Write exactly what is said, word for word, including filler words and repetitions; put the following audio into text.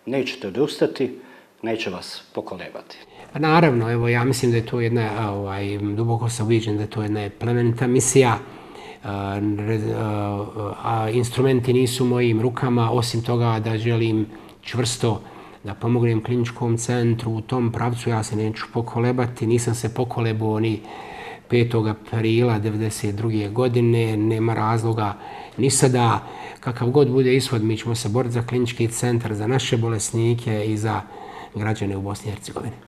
nećete odustati, neće vas pokolebati. Pa naravno, evo, ja mislim da je to jedna, ovaj, duboko sam ubijeđen da je to jedna plemenita misija, a, a instrumenti nisu u mojim rukama, osim toga da želim čvrsto da pomognem kliničkom centru u tom pravcu, ja se neću pokolebati, nisam se pokolebao ni petog aprila devedeset druge godine, nema razloga ni sada, kakav god bude ishod, mi ćemo se boriti za klinički centar, za naše bolesnike i za građane u Bosni i Hercegovini.